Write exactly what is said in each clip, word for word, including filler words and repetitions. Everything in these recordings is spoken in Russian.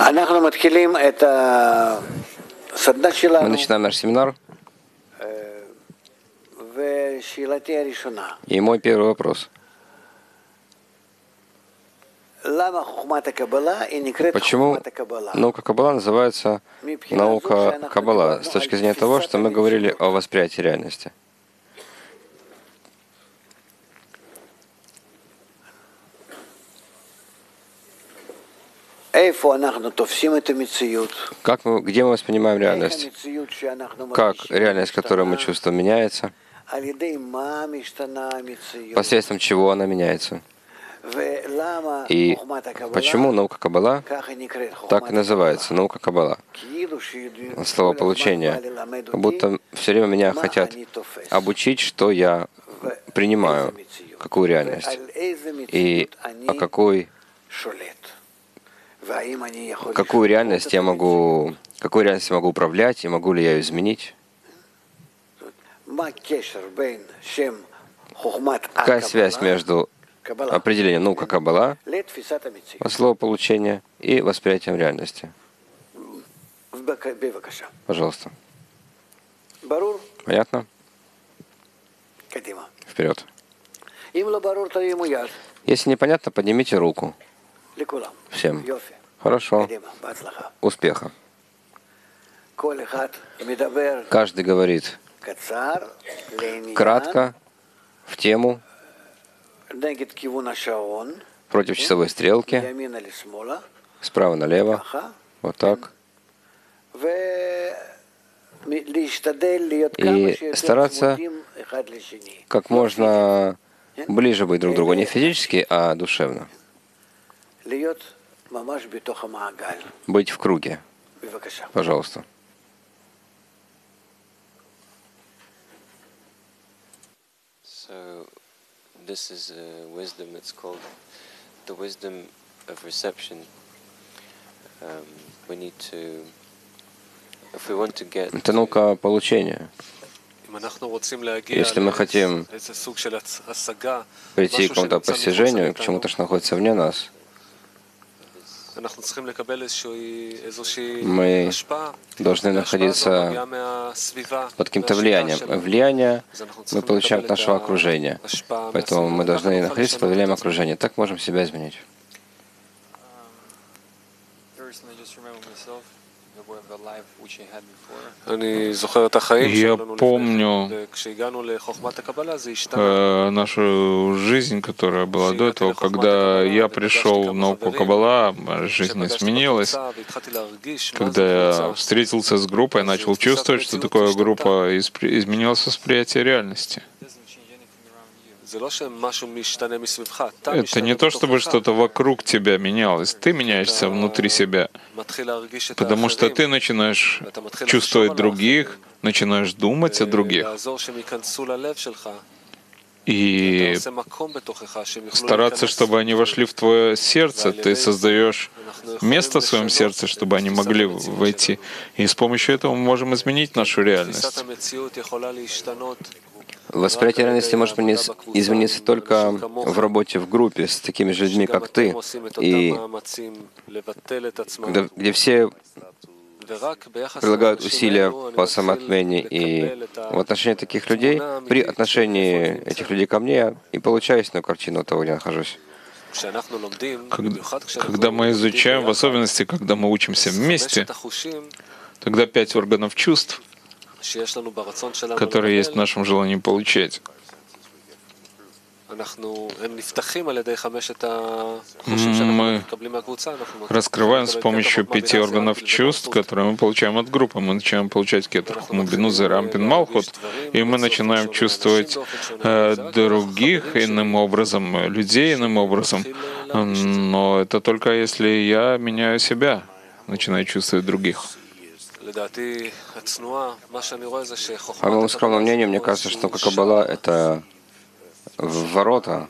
Мы начинаем наш семинар. И мой первый вопрос. Почему наука Каббала называется наука Каббала с точки зрения того, что мы говорили о восприятии реальности? Как мы, где мы воспринимаем реальность? Как реальность, которую мы чувствуем, меняется? Посредством чего она меняется? И почему наука Каббала так и называется, наука Каббала? Слово получение. Как будто все время меня хотят обучить, что я принимаю, какую реальность, и о какой, какую реальность я могу, какую реальность я могу управлять, и могу ли я ее изменить? Какая связь между определением наука Каббала, слово получения и восприятием реальности? Пожалуйста. Понятно? Вперед. Если непонятно, поднимите руку. Всем. Хорошо. Успеха. Каждый говорит кратко, в тему, против часовой стрелки, справа налево, вот так. И стараться как можно ближе быть друг к другу, не физически, а душевно. Быть в круге. Пожалуйста. This is a wisdom. It's called the wisdom of reception. Um, we need to, if we want to get. Это наука получения. Если мы хотим прийти к какому-то постижению, к чему-то, что находится вне нас, мы должны находиться под каким-то влиянием. Влияние мы получаем от нашего окружения. Поэтому мы должны находиться под влиянием окружения. Так можем себя изменить. Я помню э, нашу жизнь, которая была до этого, когда я пришел в науку Каббала, жизнь изменилась. Когда я встретился с группой, я начал чувствовать, что такое группа, изменилось восприятие реальности. Это не то, чтобы что-то вокруг тебя менялось. Ты меняешься внутри себя. Потому что ты начинаешь чувствовать других, начинаешь думать о других. И стараться, чтобы они вошли в твое сердце. Ты создаешь место в своем сердце, чтобы они могли войти. И с помощью этого мы можем изменить нашу реальность. Восприятие реальности может измениться только в работе в группе с такими же людьми, как ты, и где, где все прилагают усилия по самоотмене, и в отношении таких людей, при отношении этих людей ко мне, я и получаю истинную картину того, где я нахожусь. Когда, когда мы изучаем, в особенности, когда мы учимся вместе, тогда пять органов чувств, которые есть в нашем желании получать, мы раскрываем с помощью пяти органов чувств, которые мы получаем от группы. Мы начинаем получать кетах мубину, зерампин, малхут, и мы начинаем чувствовать э, других иным образом, людей иным образом. Но это только если я меняю себя, начинаю чувствовать других. По моему скромному мнению, мне кажется, что Каббала — это ворота,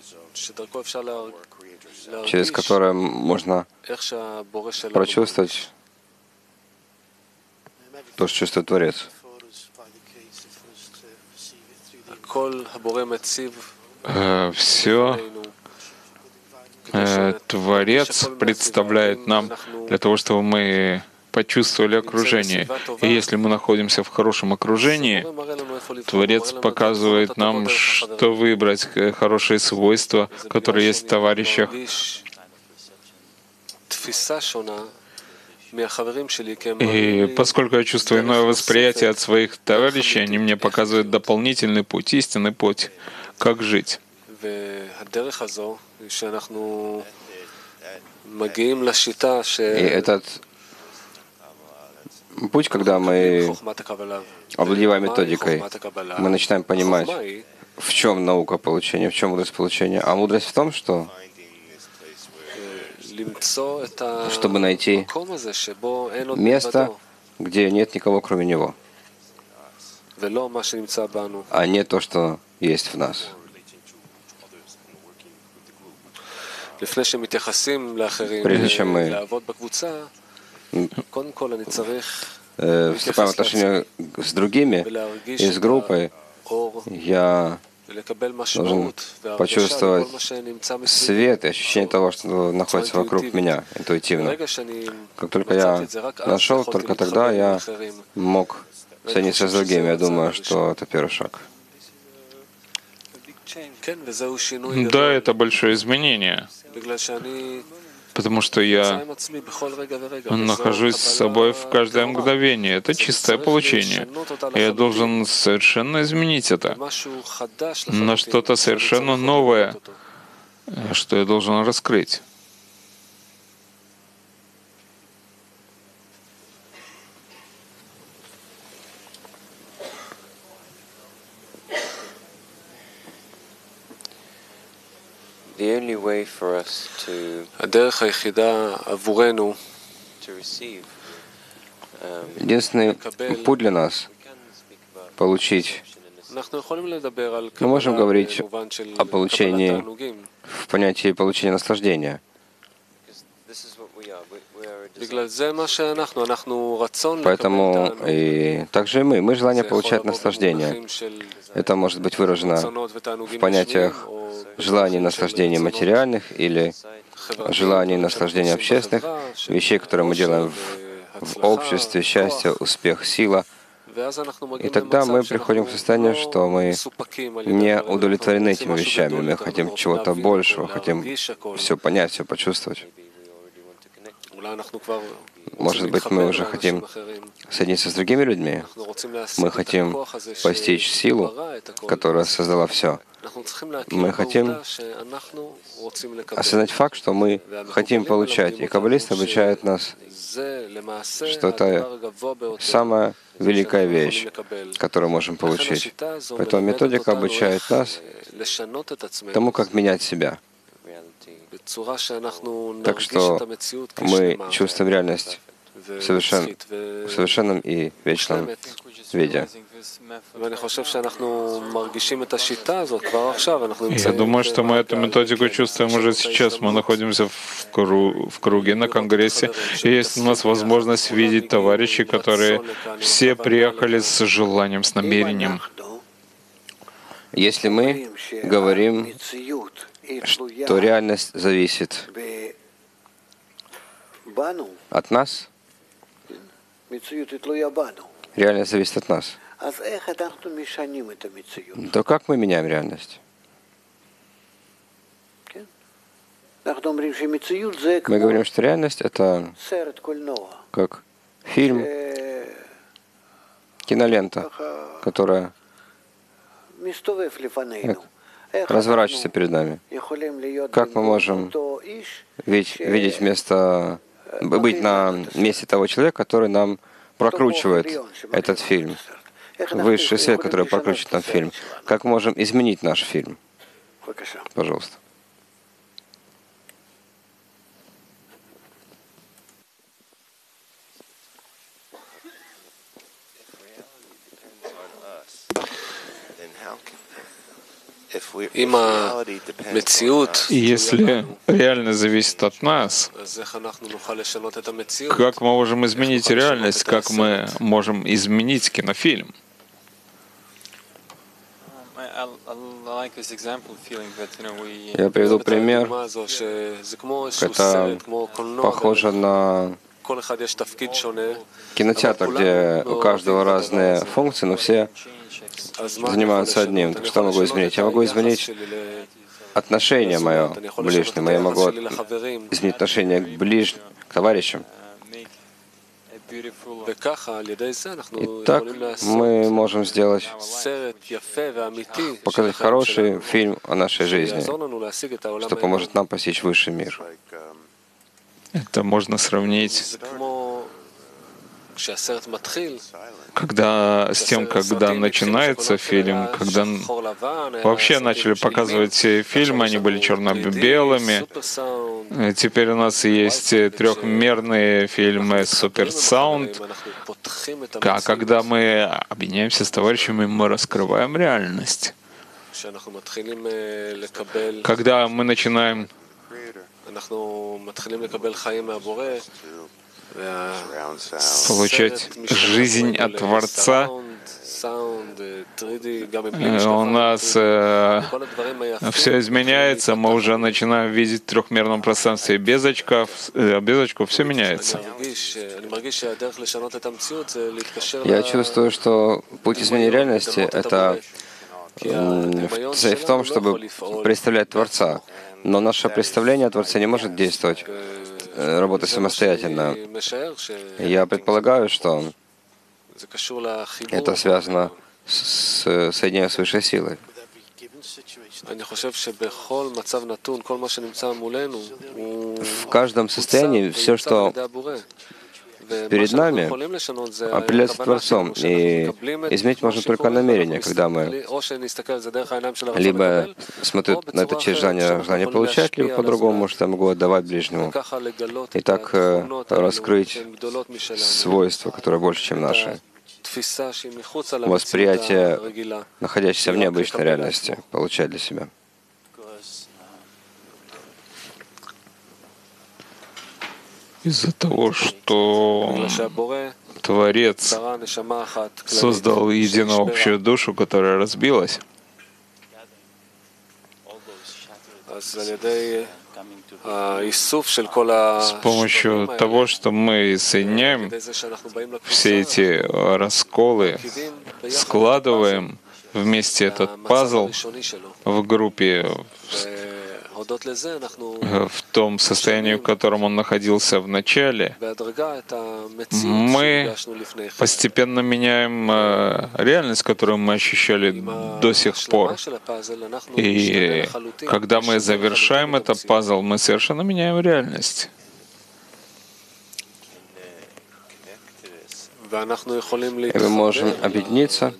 через которые можно прочувствовать то, что чувствует Творец. Все, Творец представляет нам для того, чтобы мы почувствовали окружение. И если мы находимся в хорошем окружении, Творец показывает нам, что выбрать, хорошие свойства, которые есть в товарищах. И поскольку я чувствую иное восприятие от своих товарищей, они мне показывают дополнительный путь, истинный путь, как жить. И этот путь, когда мы овладеваем методикой, мы начинаем понимать, в чем наука получения, в чем мудрость получения. А мудрость в том, что чтобы найти место, где нет никого, кроме Него, а не то, что есть в нас. Прежде чем мы э, вступаем в отношения с другими и с группой, я должен почувствовать свет и ощущение того, что находится вокруг меня интуитивно. Как только я нашел, только тогда я мог соединиться с другими. Я думаю, что это первый шаг. Да, это большое изменение, потому что я нахожусь с собой в каждое мгновение. Это чистое получение. Я должен совершенно изменить это на что-то совершенно новое, что я должен раскрыть. The only way for us to Единственный путь для нас получить, мы можем говорить о получении в понятии получения наслаждения. Поэтому и также и мы. Мы желание получать наслаждение. Это может быть выражено в понятиях желаний наслаждения материальных или желаний наслаждения общественных, вещей, которые мы делаем в, в обществе, счастье, успех, сила. И тогда мы приходим к состоянию, что мы не удовлетворены этими вещами. Мы хотим чего-то большего, хотим все понять, все почувствовать. Может быть, мы уже хотим соединиться с другими людьми. Мы хотим постичь силу, которая создала все. Мы хотим осознать факт, что мы хотим получать. И каббалист обучает нас, что это самая великая вещь, которую можем получить. Поэтому методика обучает нас тому, как менять себя. Так что мы чувствуем реальность в совершен... совершенном и вечном виде. Я думаю, что мы эту методику чувствуем уже сейчас. Мы находимся в, кру... в круге на Конгрессе, и есть у нас возможность видеть товарищей, которые все приехали с желанием, с намерением. Если мы говорим, что реальность зависит от нас, реальность зависит от нас, то как мы меняем реальность? Мы говорим, что реальность — это как фильм, кинолента, которая разворачивается перед нами. Как мы можем видеть, видеть вместо, быть на месте того человека, который нам прокручивает этот фильм? Высший свет, который прокручивает нам фильм. Как мы можем изменить наш фильм? Пожалуйста. Если реальность зависит от нас, как мы можем изменить реальность, как мы можем изменить кинофильм? Я приведу пример. Это похоже на кинотеатр, где у каждого разные функции, но все занимаются одним. Так что я могу изменить? Я могу изменить отношение мое к ближнему, я могу изменить отношение к ближним, к товарищам. И так мы можем сделать, показать хороший фильм о нашей жизни, что поможет нам постичь высший мир. Это можно сравнить когда, с тем, когда начинается фильм, когда вообще начали показывать фильмы, они были черно-белыми. Теперь у нас есть трехмерные фильмы суперсаунд. А когда мы объединяемся с товарищами, мы раскрываем реальность. Когда мы начинаем получать жизнь от Творца, у нас э, все изменяется, мы уже начинаем видеть в трехмерном пространстве. Без очков, э, без очков все меняется. Я чувствую, что путь изменения реальности — это в том, чтобы представлять Творца. Но наше представление о Творце не может действовать, работать самостоятельно. Я предполагаю, что это связано с соединением с высшей силой. В каждом состоянии все, что перед нами, определяется Творцом. И изменить можно только намерение, когда мы либо смотрят на это через желание, желание получать, либо по-другому, что я могу отдавать ближнему. И так раскрыть свойства, которые больше, чем наши. Восприятие, находящееся в необычной реальности, получать для себя. Из-за того, что Творец создал единую общую душу, которая разбилась, с помощью того, что мы соединяем все эти расколы, складываем вместе этот пазл в группе, в том состоянии, в котором он находился в начале, мы постепенно меняем реальность, которую мы ощущали до сих пор. И когда мы завершаем этот пазл, мы совершенно меняем реальность. И мы можем объединиться,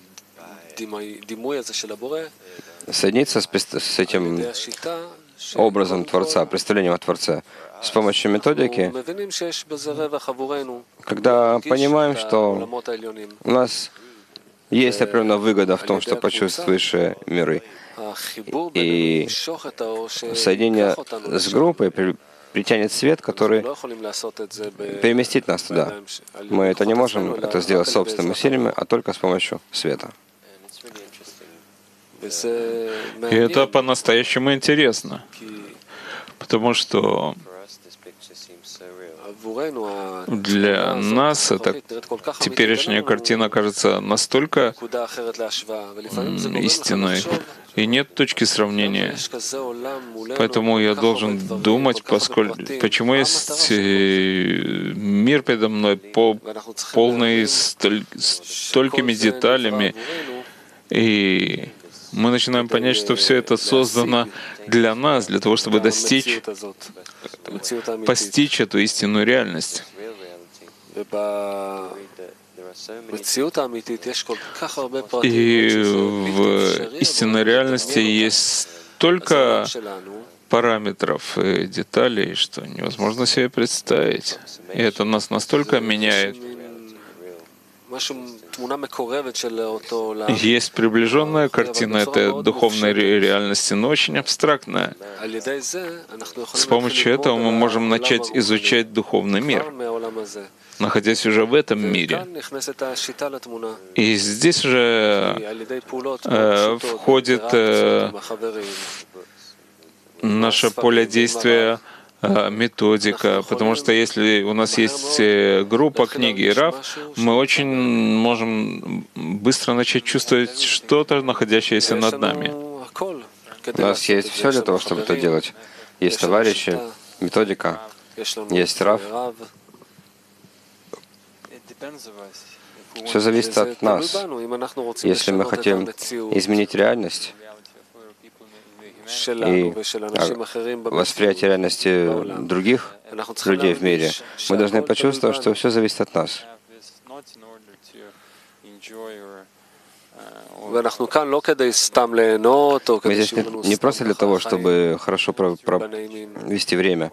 соединиться с, с этим образом Творца, представлением о Творце, с помощью методики, когда понимаем, что у нас есть определенная выгода в том, что почувствовать высшие миры. И соединение с группой притянет свет, который переместит нас туда. Мы это не можем это сделать собственными усилиями, а только с помощью света. И это по-настоящему интересно, потому что для нас эта теперешняя картина кажется настолько истинной, и нет точки сравнения. Поэтому я должен думать, поскольку, почему есть мир передо мной, полный столь, столькими деталями, и мы начинаем понять, что все это создано для нас, для того, чтобы достичь, постичь эту истинную реальность. И в истинной реальности есть столько параметров и деталей, что невозможно себе представить. И это нас настолько меняет. Есть приближенная картина этой духовной реальности, но очень абстрактная. С помощью этого мы можем начать изучать духовный мир, находясь уже в этом мире. И здесь же э, входит э, наше поле действия, методика, потому что если у нас есть группа книги и Рав, мы очень можем быстро начать чувствовать что-то, находящееся над нами. У нас есть все для того, чтобы это делать. Есть товарищи, методика, есть Рав. Все зависит от нас. Если мы хотим изменить реальность, и восприятие реальности других людей в мире, мы должны почувствовать, что все зависит от нас. Мы здесь не, не просто для того, чтобы хорошо провести время,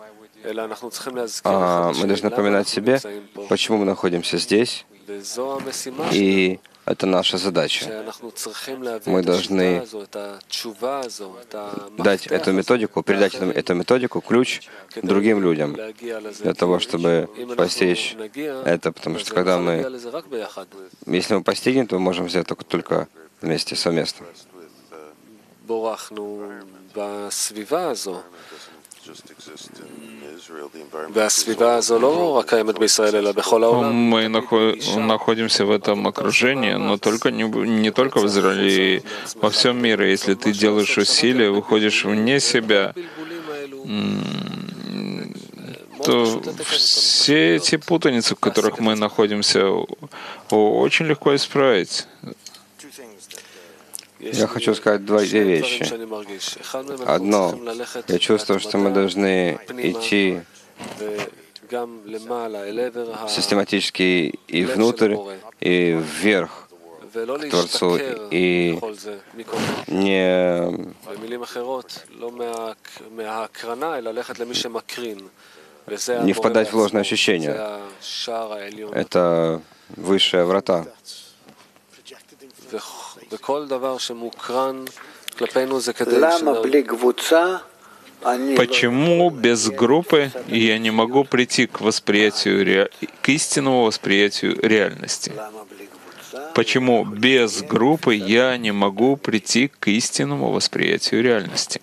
а мы должны напоминать себе, почему мы находимся здесь, и это наша задача. Мы должны дать эту методику, передать эту методику, ключ другим людям, для того, чтобы постичь это, потому что когда мы, если мы постигнем, то мы можем сделать только, только вместе, совместно. Мы находимся в этом окружении, но только не, не только в Израиле, во всем мире. Если ты делаешь усилия, выходишь вне себя, то все эти путаницы, в которых мы находимся, очень легко исправить. Я хочу сказать две вещи. Одно, я чувствую, что мы должны идти систематически и внутрь, и вверх к Творцу, и не, не впадать в ложные ощущения. Это высшие врата. Почему без группы я не могу прийти к восприятию, ре... к истинному восприятию реальности? Почему без группы я не могу прийти к истинному восприятию реальности?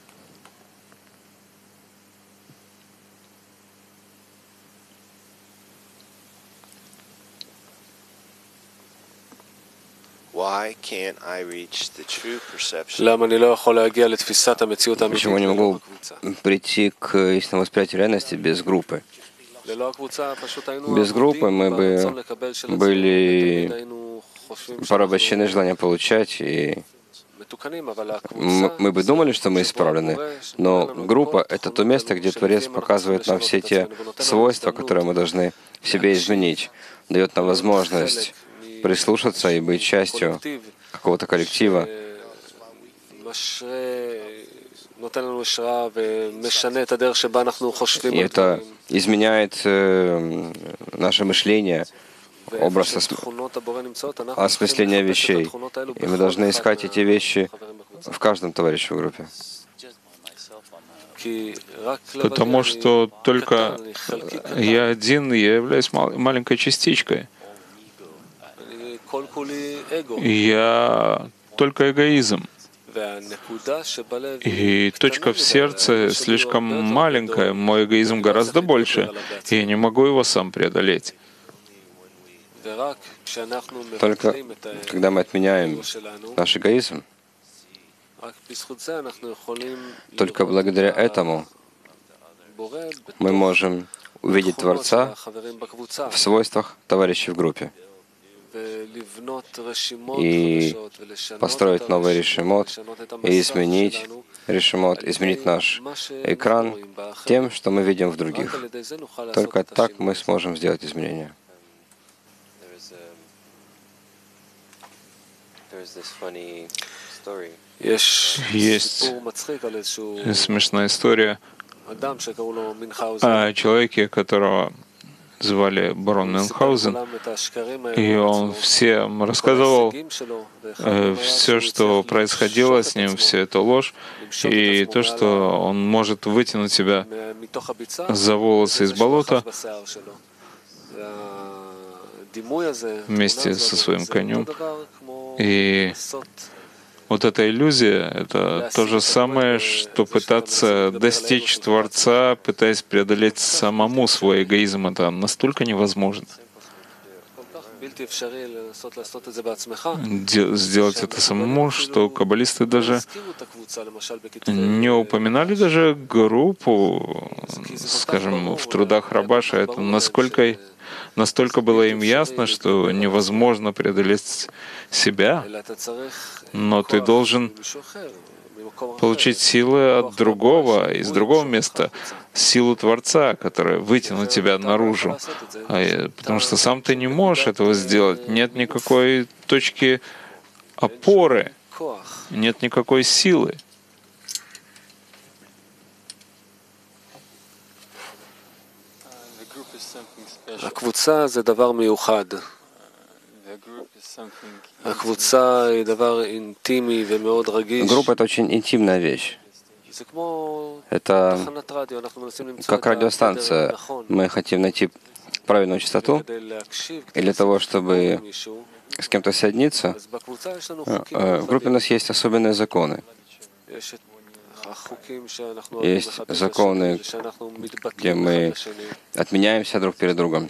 Почему я не могу прийти к истинному восприятию реальности без группы? Без группы мы бы были порабощены желанием получать, и мы бы думали, что мы исправлены, но группа — это то место, где Творец показывает нам все те свойства, которые мы должны в себе изменить, дает нам возможность прислушаться и быть частью какого-то коллектива. И это изменяет э, наше мышление, образ осмысления вещей. И мы должны искать эти вещи в каждом товарище в группе. Потому что только я один, я являюсь маленькой частичкой. Я только эгоизм. И точка в сердце слишком маленькая, мой эгоизм гораздо больше, и я не могу его сам преодолеть. Только когда мы отменяем наш эгоизм, только благодаря этому мы можем увидеть Творца в свойствах товарищей в группе и построить новый решимот, и изменить решимот, изменить наш экран тем, что мы видим в других. Только так мы сможем сделать изменения. Есть смешная история о человеке, которого звали барон Мюнхгаузен, и он всем рассказывал э, все, что происходило с ним, всю эту ложь, и то, что он может вытянуть себя за волосы из болота вместе со своим конем. И вот эта иллюзия — это то же самое, что пытаться достичь Творца, пытаясь преодолеть самому свой эгоизм. Это настолько невозможно. Сделать это самому, что каббалисты даже не упоминали даже группу, скажем, в трудах Рабаша. Это насколько Настолько было им ясно, что невозможно преодолеть себя, но ты должен получить силы от другого, из другого места, силу Творца, которая вытянет тебя наружу. Потому что сам ты не можешь этого сделать. Нет никакой точки опоры, нет никакой силы. הקבוצה זה דבר מיוחד. הקבוצה היא דבר אינטימי ומאוד רגיש. Группа — это очень интимная вещь. Это как радиостанция. Мы хотим найти правильную частоту, и для того, чтобы с кем-то соединиться, в группе у нас есть особенные законы. Есть законы, где мы отменяемся друг перед другом.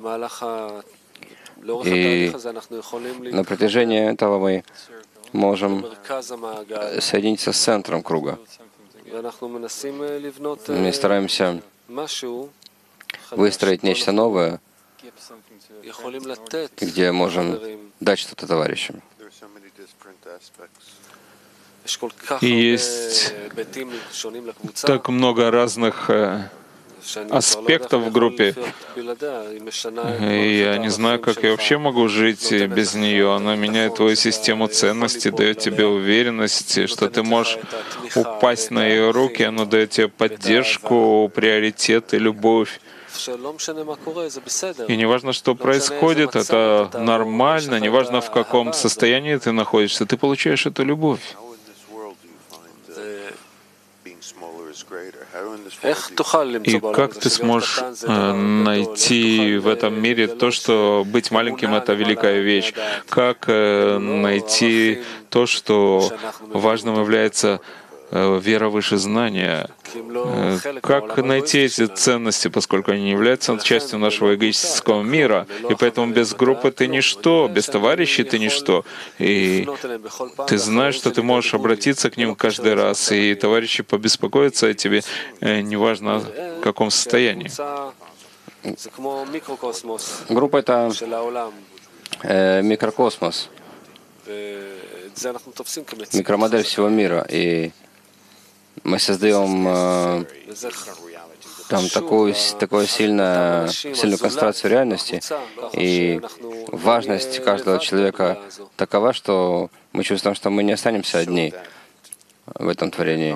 И на протяжении этого мы можем соединиться с центром круга. Мы стараемся выстроить нечто новое, где можем дать что-то товарищам. И есть так много разных аспектов в группе. И я не знаю, как я вообще могу жить без нее. Она меняет твою систему ценностей, дает тебе уверенность, что ты можешь упасть на ее руки. Она дает тебе поддержку, приоритет и любовь. И неважно, что происходит, это нормально, неважно, в каком состоянии ты находишься, ты получаешь эту любовь. И как ты сможешь э, найти в этом мире то, что быть маленьким — это великая вещь? Как э, найти то, что важным является э, вера выше знания? Э, как найти эти ценности, поскольку они не являются частью нашего эгоистического мира? И поэтому без группы ты ничто, без товарищей ты ничто. И ты знаешь, что ты можешь обратиться к ним каждый раз, и товарищи побеспокоятся о тебе, э, неважно в каком состоянии. Группа — это э, микрокосмос, микромодель всего мира. И мы создаем э, там такую, такую сильную, сильную концентрацию реальности, и важность каждого человека такова, что мы чувствуем, что мы не останемся одни в этом творении.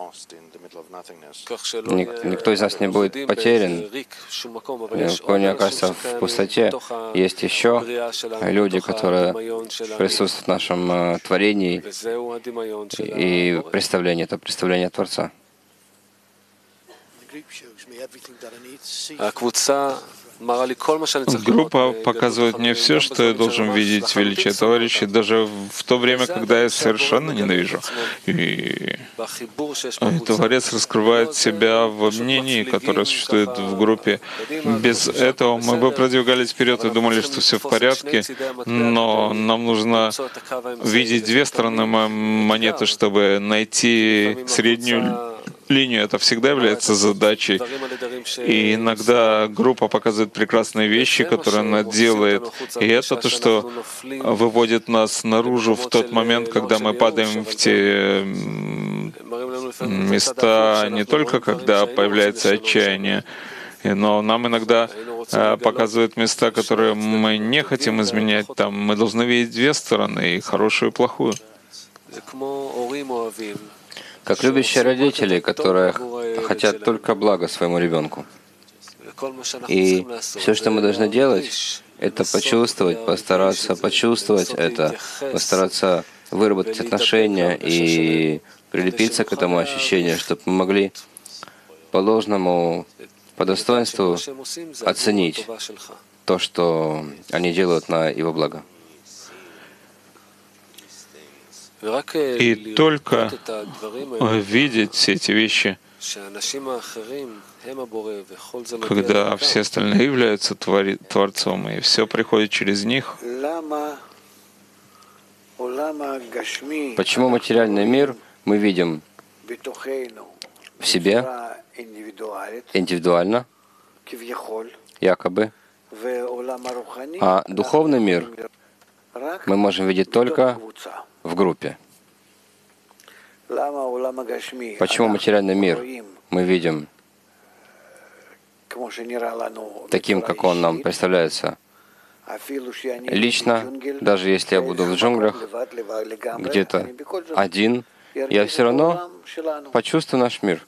Никто из нас не будет потерян, никто не окажется в пустоте. Есть еще люди, которые присутствуют в нашем творении, и представление — это представление Творца. Группа показывает мне все, что я должен видеть величие товарищей, даже в то время, когда я совершенно ненавижу. И Творец раскрывает себя в мнении, которое существует в группе. Без этого мы бы продвигались вперед и думали, что все в порядке, но нам нужно видеть две стороны монеты, чтобы найти среднюю линию. Это всегда является задачей. И иногда группа показывает прекрасные вещи, которые она делает. И это то, что выводит нас наружу в тот момент, когда мы падаем в те места, не только когда появляется отчаяние, но нам иногда показывают места, которые мы не хотим изменять. Там мы должны видеть две стороны, и хорошую, и плохую. Как любящие родители, которые хотят только блага своему ребенку. И все, что мы должны делать, это почувствовать, постараться почувствовать это, постараться выработать отношения и прилепиться к этому ощущению, чтобы мы могли по ложному, по достоинству оценить то, что они делают на его благо. И только видеть все эти вещи, когда все остальные являются твори, Творцом, и все приходит через них. Почему материальный мир мы видим в себе индивидуально, якобы, а духовный мир мы можем видеть только в группе? Почему материальный мир мы видим таким, как он нам представляется? Лично, даже если я буду в джунглях, где-то один, я все равно почувствую наш мир.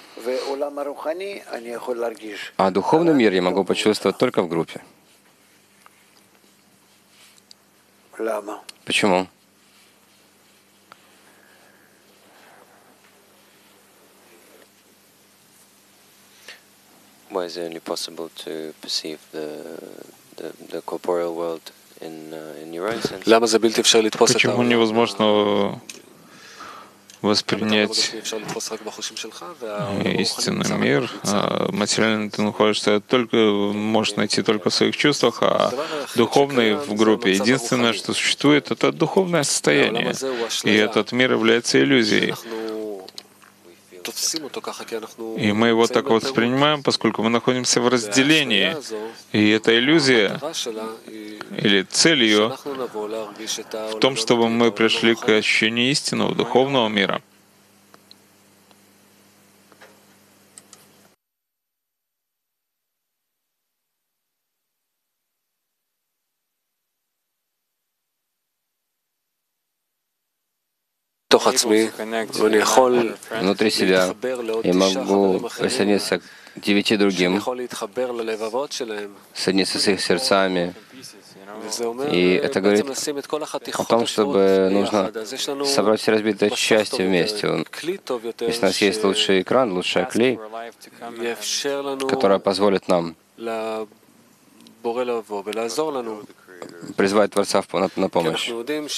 А духовный мир я могу почувствовать только в группе. Почему? Why is it only possible to perceive the the, the corporeal world in uh, in your own sense? Почему невозможно воспринять истинный мир? Материально ты находишься только, можешь найти только в своих чувствах, а духовный в группе. Единственное, что существует, это духовное состояние. И этот мир является иллюзией. И мы его так воспринимаем, поскольку мы находимся в разделении. И эта иллюзия, или цель ее, в том, чтобы мы пришли к ощущению истинного духовного мира. Внутри себя я могу присоединиться к девяти другим, соединиться с их сердцами. И это говорит о том, чтобы нужно собрать все разбитые части вместе. Если у нас есть лучший экран, лучшая клей, которая позволит нам призвать Творца на помощь.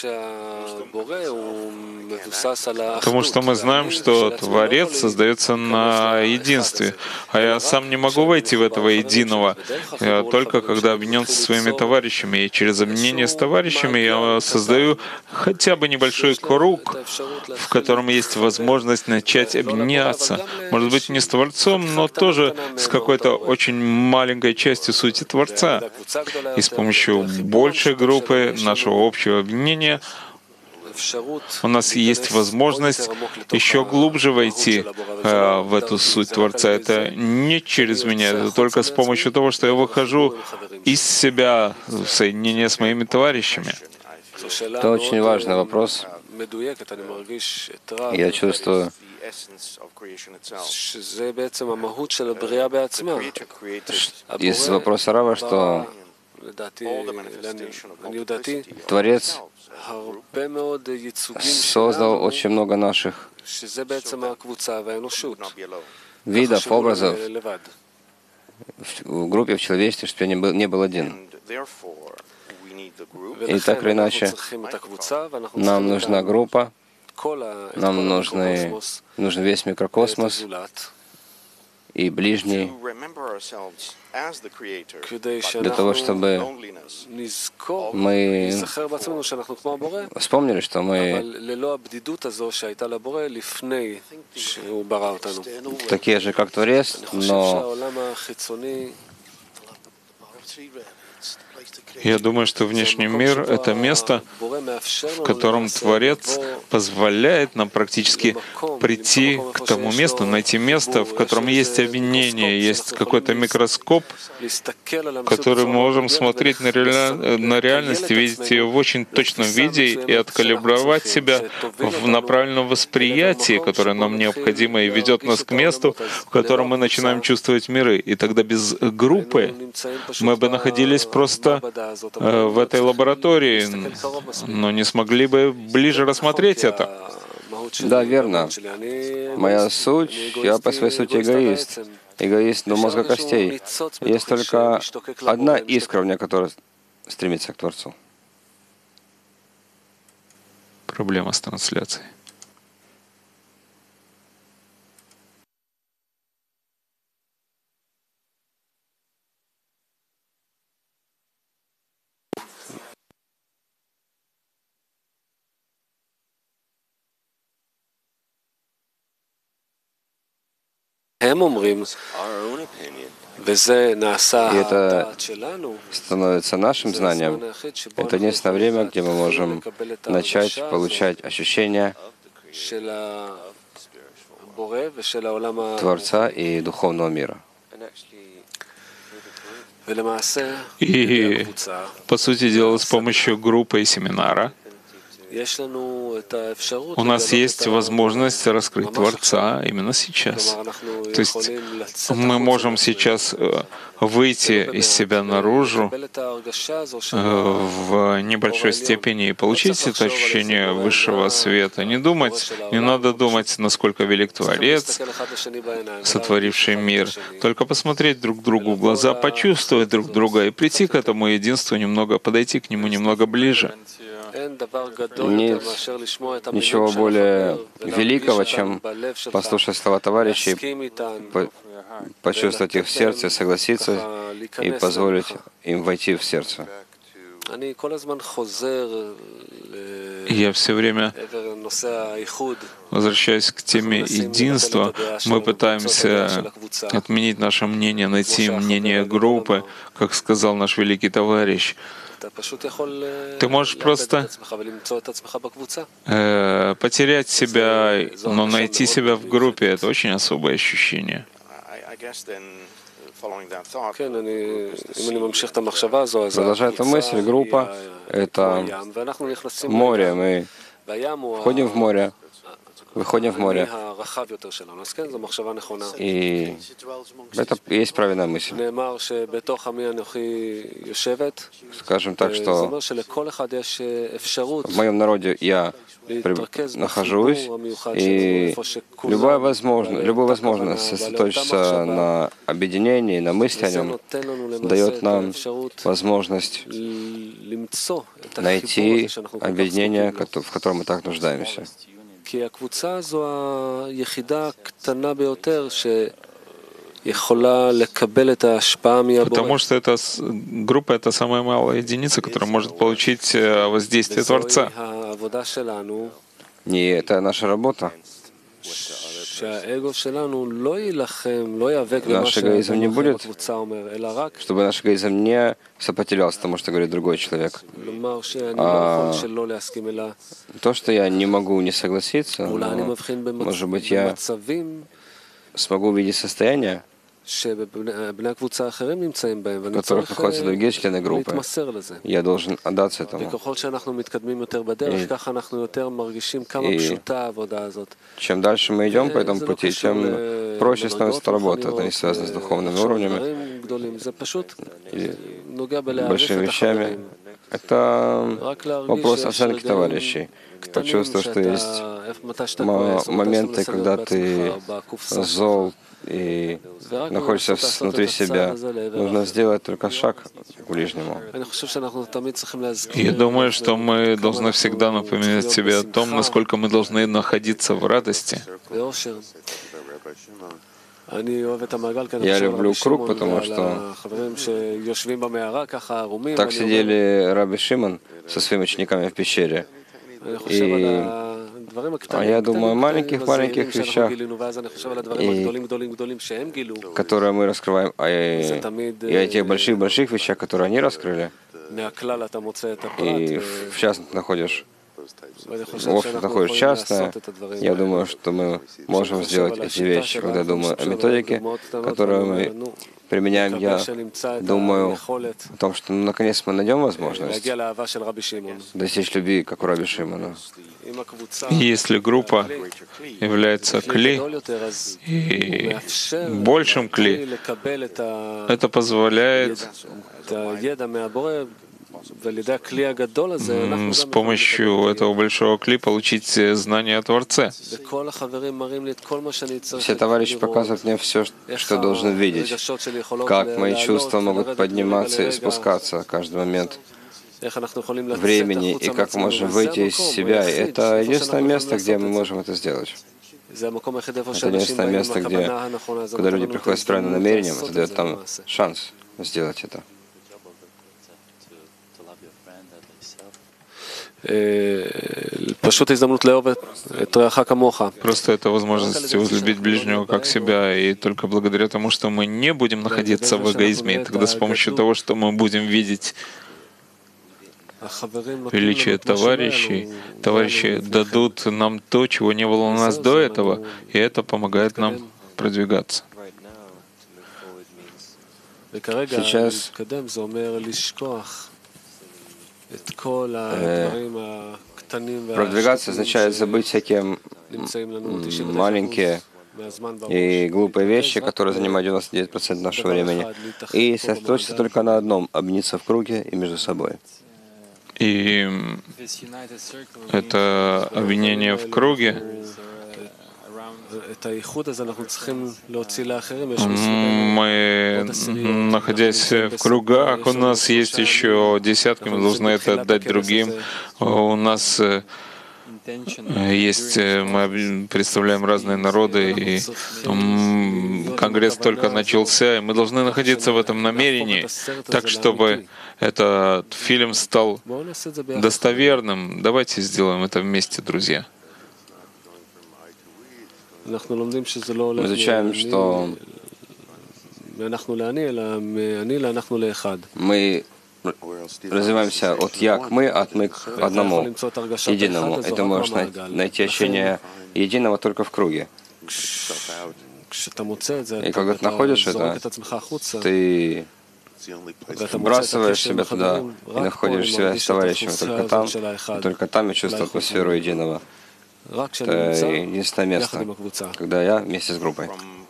Потому что мы знаем, что Творец создается на единстве, а я сам не могу войти в этого единого, я только когда объединен со своими товарищами. И через объединение с товарищами я создаю хотя бы небольшой круг, в котором есть возможность начать объединяться. Может быть, не с Творцом, но тоже с какой-то очень маленькой частью сути Творца. И с помощью большей группы нашего общего объединения у нас есть возможность еще глубже войти э, в эту суть Творца. Это не через меня, это только с помощью того, что я выхожу из себя в соединение с моими товарищами. Это очень важный вопрос. Я чувствую, из вопроса Рава, что Творец создал очень много наших видов, образов в группе, в человечестве, чтобы я не был, не был один. И так или иначе, нам нужна группа, нам нужны, нужен весь микрокосмос и ближний, для того, чтобы мы вспомнили, что мы такие же, как Творец, но Я думаю, что внешний мир — это место, в котором Творец позволяет нам практически прийти к тому месту, найти место, в котором есть объединение, есть какой-то микроскоп, в который мы можем смотреть на, реаль... на реальность, видеть ее в очень точном виде и откалибровать себя в, на правильном восприятии, которое нам необходимо и ведет нас к месту, в котором мы начинаем чувствовать миры. И тогда без группы мы бы находились просто э, в этой лаборатории, но не смогли бы ближе рассмотреть это. Да, верно. Моя суть, я по своей сути эгоист. Эгоист до мозга костей. Есть только одна искра в мне, которая стремится к Творцу. Проблема с трансляцией. И это становится нашим знанием. Это единственное время, где мы можем начать получать ощущения Творца и духовного мира. И, по сути дела, с помощью группы и семинара у нас есть возможность раскрыть Творца именно сейчас. То есть мы можем сейчас выйти из себя наружу в небольшой степени и получить это ощущение высшего света. Не думать, не надо думать, насколько велик Творец, сотворивший мир. Только посмотреть друг другу в глаза, почувствовать друг друга и прийти к этому единству немного, подойти к нему немного ближе. Нет ничего более великого, чем послушать слова товарищей, по почувствовать их в сердце, согласиться и позволить им войти в сердце. Я все время возвращаюсь к теме единства. Мы пытаемся отменить наше мнение, найти мнение группы, как сказал наш великий товарищ. Ты можешь просто э, потерять себя, но найти себя в группе — это очень особое ощущение. Продолжая эту мысль, группа — это море. Мы входим в море, выходим в море. И это и есть правильная мысль. Скажем так, что в моем народе я нахожусь, и любая возможность, любая возможность сосредоточиться на объединении, на мысли о нем, дает нам возможность найти объединение, в котором мы так нуждаемся. Потому что эта группа — это самая малая единица, которая может получить воздействие Творца. И это наша работа. Наш эгоизм не будет, чтобы наш эгоизм не сопротивлялся тому, что говорит другой человек. А то, что я не могу не согласиться, но, может быть, я смогу увидеть состояние, в которых находятся другие члены группы. Я должен отдаться этому. И, и чем дальше мы идем по этому пути, тем проще становится эта работа. Это не связано с духовными уровнями или большими вещами. Это вопрос оценки товарищей. Почувствовав, что есть моменты, когда ты зол и находишься внутри себя, нужно сделать только шаг к ближнему. Я думаю, что мы должны всегда напоминать себе о том, насколько мы должны находиться в радости. Я люблю круг, потому что так сидели Раби Шимон со своими учениками в пещере. И а я думаю о маленьких-маленьких вещах, и, которые мы раскрываем, а и, и о тех больших-больших вещах, которые они раскрыли. и в частности находишь, в общем находишь частное. Я думаю, что мы можем сделать эти вещи, когда я думаю о методике, которую мы применяем. Я думаю о том, что ну, наконец мы найдем возможность достичь любви, как у Раби Шимона. Если группа является кли и большим кли, это позволяет с помощью этого большого кли получить знание о Творце. Все товарищи показывают мне все, что должен видеть, как мои чувства могут подниматься и спускаться в каждый момент времени, и как мы можем выйти из себя. И это единственное место, где мы можем это сделать. Это единственное место, где, когда люди приходят с правильным намерением, это дает там шанс сделать это. Просто это возможность возлюбить ближнего как себя, и только благодаря тому, что мы не будем находиться в эгоизме, и тогда с помощью того, что мы будем видеть величие товарищей, товарищи дадут нам то, чего не было у нас до этого, и это помогает нам продвигаться. Сейчас продвигаться означает забыть всякие маленькие и глупые вещи, которые занимают девяносто девять процентов нашего времени, и сосредоточиться только на одном — объединиться в круге и между собой. И это объединение в круге, мы, находясь в кругах, у нас есть еще десятки, мы должны это отдать другим. У нас есть, мы представляем разные народы, и Конгресс только начался, и мы должны находиться в этом намерении, так, чтобы этот фильм стал достоверным. Давайте сделаем это вместе, друзья. Мы изучаем, что мы развиваемся от «я» к «мы», от «мы» к одному, единому. И ты можешь найти ощущение единого только в круге. И когда ты находишь это, ты выбрасываешь себя туда и находишь себя с товарищами только там, и только там я чувствую атмосферу единого. Это единственное место, когда я вместе с группой.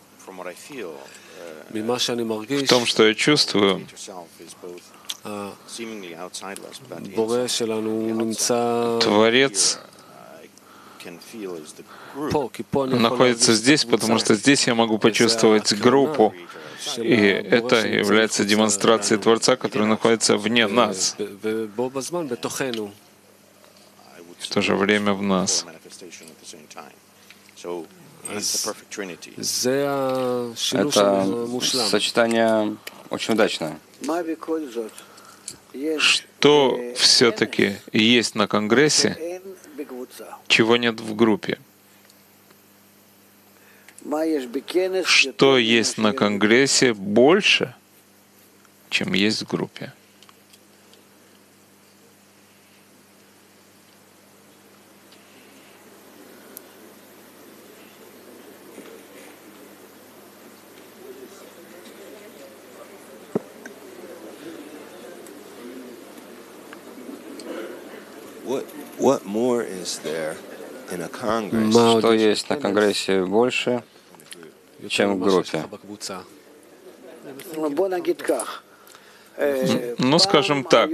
В том, что я чувствую, Творец находится здесь, потому что здесь я могу почувствовать группу, и это является демонстрацией Творца, который находится вне нас, в то же время в нас. Это сочетание очень удачное. Что все-таки есть на Конгрессе, чего нет в группе? Что есть на Конгрессе больше, чем есть в группе? Что есть на Конгрессе больше, чем в группе? Ну, скажем так,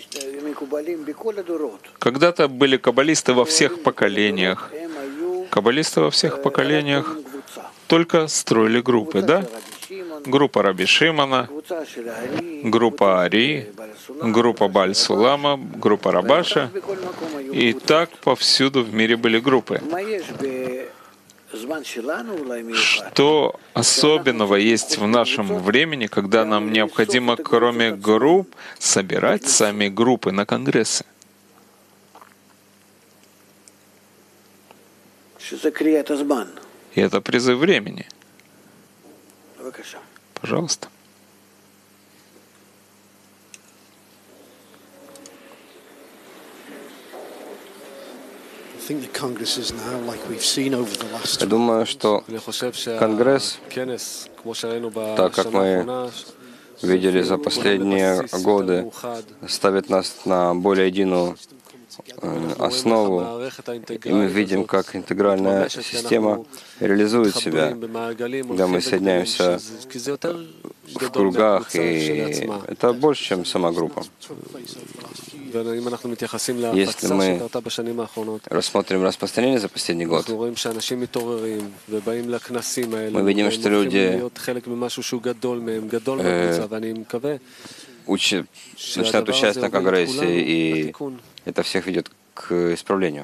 когда-то были каббалисты во всех поколениях. Каббалисты во всех поколениях только строили группы, да? Группа Раби Шимона, группа Ари, группа Бааль Сулама, группа Рабаша. И так повсюду в мире были группы. Что особенного есть в нашем времени, когда нам необходимо, кроме групп, собирать сами группы на конгрессы? И это призыв времени. Пожалуйста. Я думаю, что Конгресс, так как мы видели за последние годы, ставит нас на более единую основу, и мы видим, как интегральная система реализует себя, когда мы соединяемся в кругах, и это больше, чем сама группа. Если мы рассмотрим распространение за последний год, мы видим, что люди э, учат, начинают участвовать на Конгрессе, и это всех ведет к исправлению.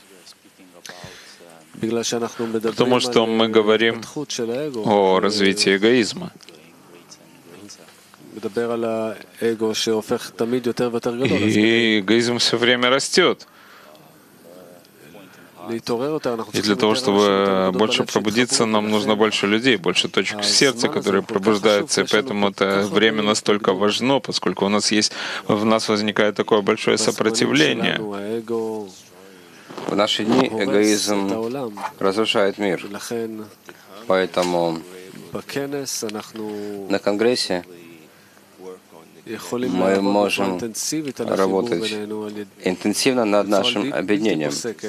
Потому что мы говорим о развитии эгоизма. И эгоизм все время растет. И для того, чтобы больше пробудиться, нам нужно больше людей, больше точек в сердце, которые пробуждаются. И поэтому это время настолько важно, поскольку у нас есть, в нас возникает такое большое сопротивление. В наши дни эгоизм разрушает мир. Поэтому на Конгрессе мы можем работать интенсивно над нашим объединением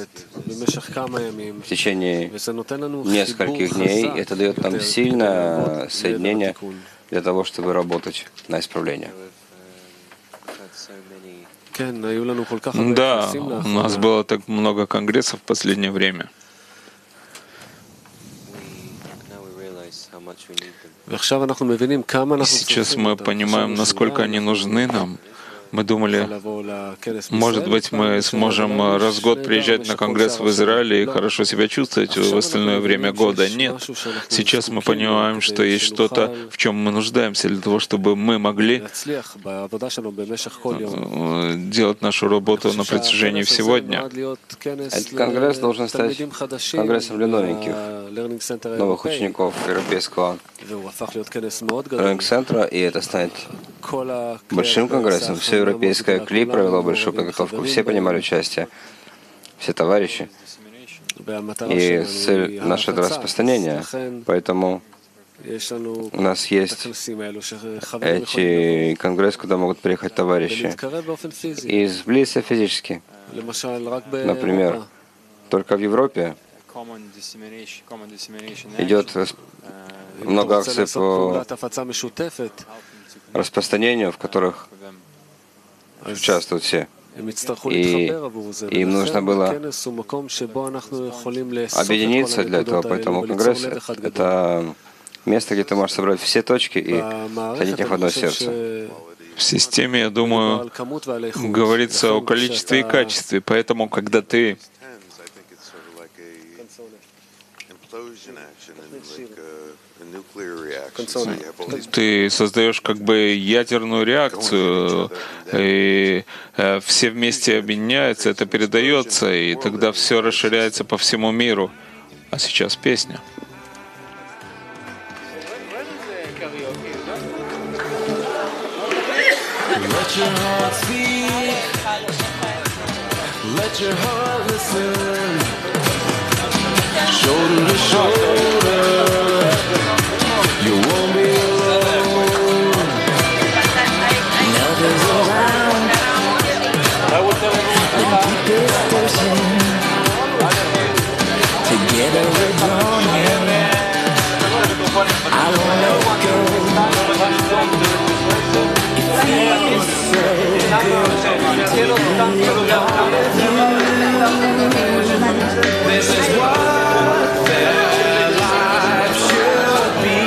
в течение нескольких дней. Это дает нам сильное соединение для того, чтобы работать на исправление. Да, у нас было так много конгрессов в последнее время. И сейчас мы понимаем, насколько они нужны нам. Мы думали, может быть, мы сможем раз в год приезжать на Конгресс в Израиле и хорошо себя чувствовать в остальное время года. Нет. Сейчас мы понимаем, что есть что-то, в чем мы нуждаемся для того, чтобы мы могли делать нашу работу на протяжении всего дня. Этот Конгресс должен стать Конгрессом для новеньких, новых учеников Европейского Learning-центра, и это станет большим Конгрессом. Все европейское КЛИ провело большую подготовку, все принимали участие, все товарищи. И цель наша — это распространение. Поэтому у нас есть эти конгрессы, куда могут приехать товарищи и сблизиться физически. Например, только в Европе идет много акций по распространению, в которых участвуют все. И им нужно было объединиться для этого, поэтому Конгресс — это место, где ты можешь собрать все точки и соединить их в одно сердце. В системе, я думаю, говорится о количестве и качестве, поэтому, когда ты Ты создаешь как бы ядерную реакцию, и э, все вместе объединяются, это передается, и тогда все расширяется по всему миру. А сейчас песня. Let your heart speak. Let your heart listen. Shoulder to shoulder. You won't be alone. Never around. And keep it pushing. Together we're drawing. I won't let go. It feels so good. This is what their life should be.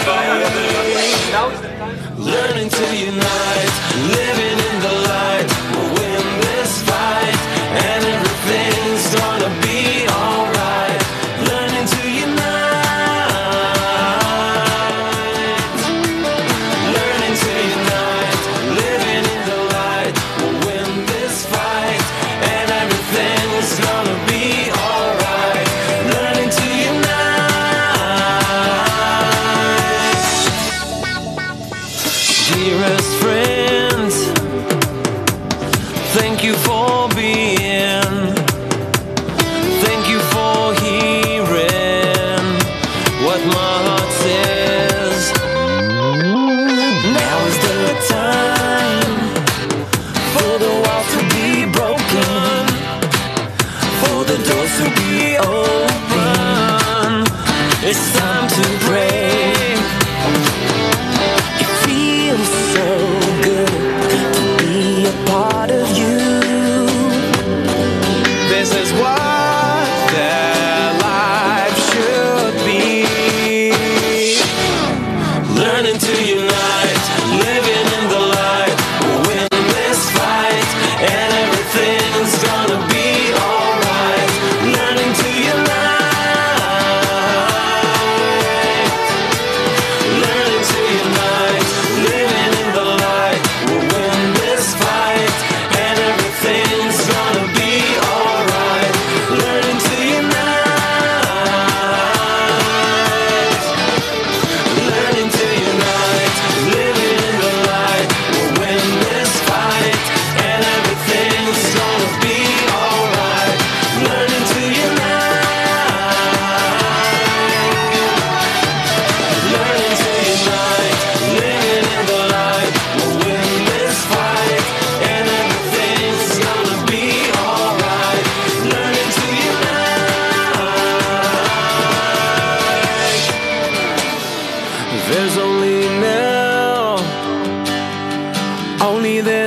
Learning to unite, living in the light. We'll win this fight, and everything's gonna be alright. Learning to unite, learning to unite, living in the light. We'll win this fight, and everything's gonna be alright. Learning to unite. Dearest friends, thank you for being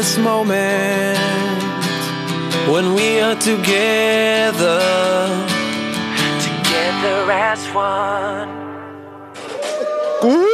this moment when we are together, together as one.